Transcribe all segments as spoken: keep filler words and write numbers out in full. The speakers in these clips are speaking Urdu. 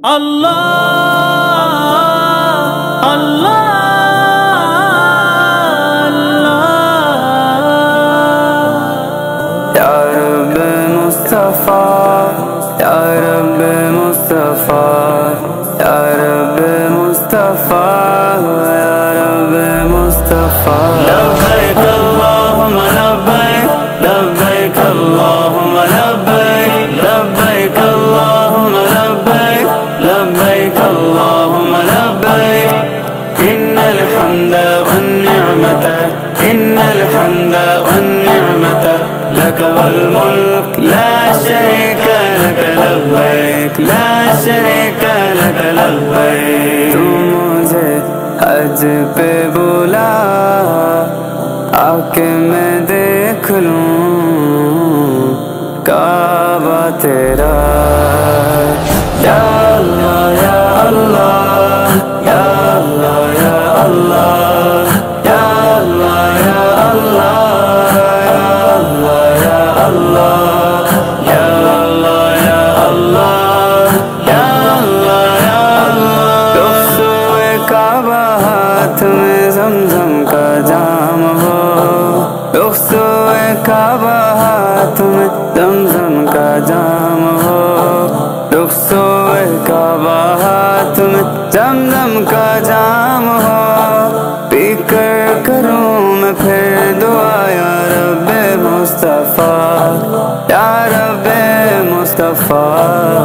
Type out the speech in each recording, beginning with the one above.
اللہ اللہ یا رب مصطفیٰ یا رب مصطفیٰ یا رب مصطفیٰ یا رب مصطفیٰ لبیک اللہم لبیک لبیک اللہم لبیک لبیک اللہم لبیک لبیک اللہم لبیک ان الحمد والنعمت ان الحمد والنعمت لک والملک لا شریک لک لبیک لا شریک لک لبیک تو مجھے حج پہ بلا آ کے میں دیکھ لوں کعبہ تیرا یا اللہ یا اللہ یا اللہ یا اللہ یا اللہ یا اللہ یا اللہ یا اللہ یا اللہ یا اللہ یا اللہ رخسوئے کعبہ ہاتھ میں زمزم کا جام ہو رخسوئے کعبہ ہاتھ میں زمزم کا جام ہو رخسوئے کعبہ ہاتھ میں زمزم کا جام ہو پی کر کروں میں پھر دعا یا رب مصطفیٰ یا رب مصطفیٰ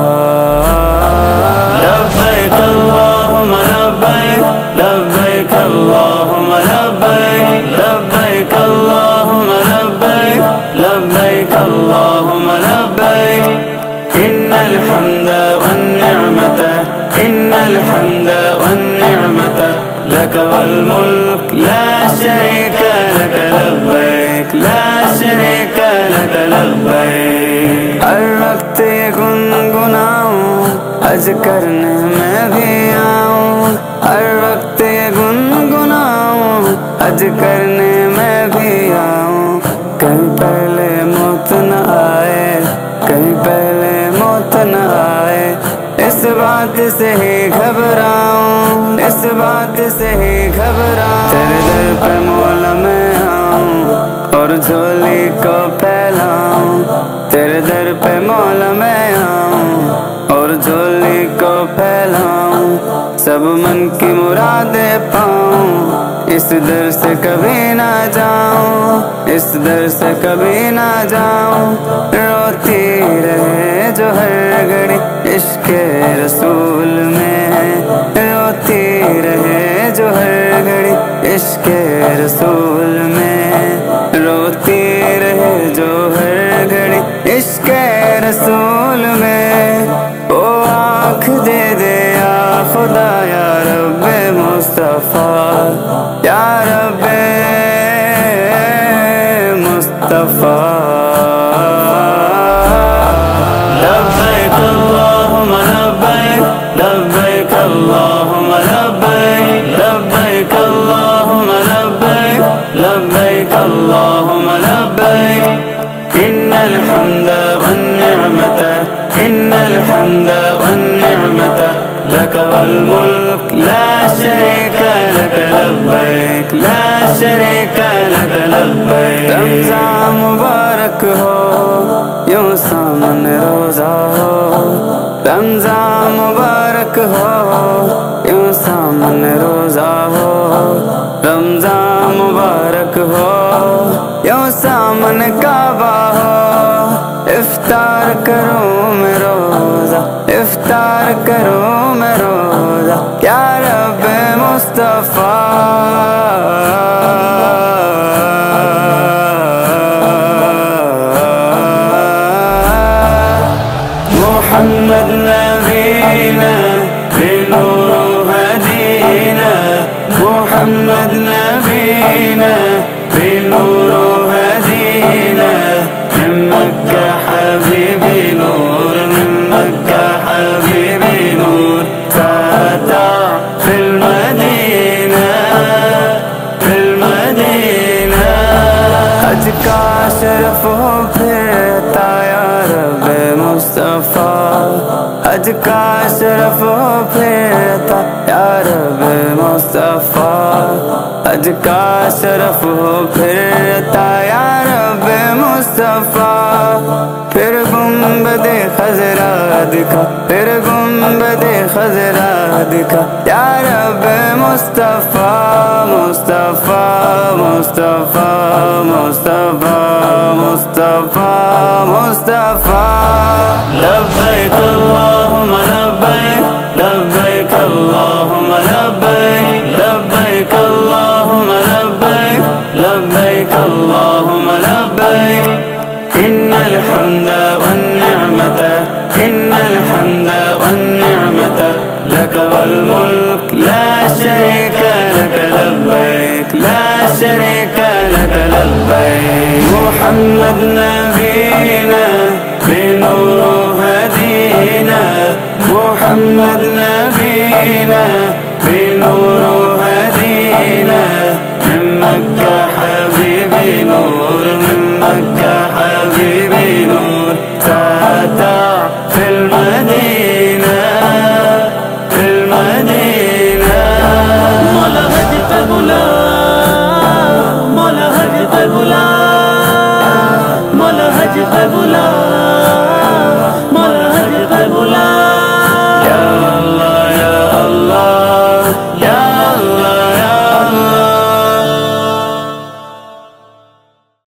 لبیک اللہم لبیک لبیک اللہم لبیک لبیک اللہم لبیک لبیک اللہم لبیک ان الحمد والنعمت ان الحمد والنعمت لک والملک لا شریک لک لبیک لا شریک لک لبیک ہر وقت یہ گنگناؤں حج کرنے میں بھی آؤں ہر وقت یہ گنگناؤں حج کرنے میں بھی آؤں کہیں پہلے موت نہ آئے کہیں پہلے موت نہ آئے اس بات سے ہی گھبراؤں اس بات سے ہی گھبراؤں تیرے در پہ مولا میں آؤں اور جھولی کو پھیلاؤں تیرے در پہ مولا میں آؤں اور جھولی کو پھیلاؤں سب من کی مرادیں پاؤں اس در سے کبھی نہ جاؤں اس در سے کبھی نہ جاؤں روتی رہے جو ہر گھڑی عشق رسول میں روتی رہے جو ہر گھڑی عشق رسول میں روتی رہے جو ہر گھڑی عشق رسول میں او آنکھ دے دے یا خدا یا رب مصطفیٰ یا رب مصطفیٰ لبیک اللہم لبیک لبیک اللہم لبیک لبیک اللہم لبیک لبیک اللہم لبیک ان الحمد والنعمت ان الحمد والنعمت لک والملک لا شریک لک لبیک لا شریک لک لبیک رمضان مبارک ہو یوں سامنے روزہ ہو رمضان مبارک ہو یوں سامنے روزہ ہو رمضان مبارک ہو یوں سامنے کعبہ ہو افطار کروں میں روزہ افطار کروں میں روزہ یا رب مصطفیٰ محمد نبینا بنور ہدینا محمد نبینا بنور ہدینا من مکہ حبیبی نور من مکہ حبیبی نور ساتع فی المدینہ فی المدینہ حج کا شرف ہو پھرتا یا رب مصطفیٰ حج کا شرف شرف ہو پھرتا یا رب مصطفیٰ، حج کا شرف ہو پھرتا یا رب مصطفیٰ، پھر گنبد خضرا دکھا، پھر گنبد خضرا دکھا یا رب مصطفیٰ، مصطفیٰ مصطفیٰ مصطفیٰ مصطفیٰ مصطفیٰ، لبیک اللہم لبیک، لبیک اللہم لبیک، لبیک اللہم لبیک، لبیک اللہم لبیک، ان الحمد والنعمت، ان الحمد والنعمت لک والملک لا شریک لک، لبیک لا شریک لک لبیک، محمد نبینا بنور ہدینا، محمد نبینا بنور ہدینا، من مکہ حبیبی نور، من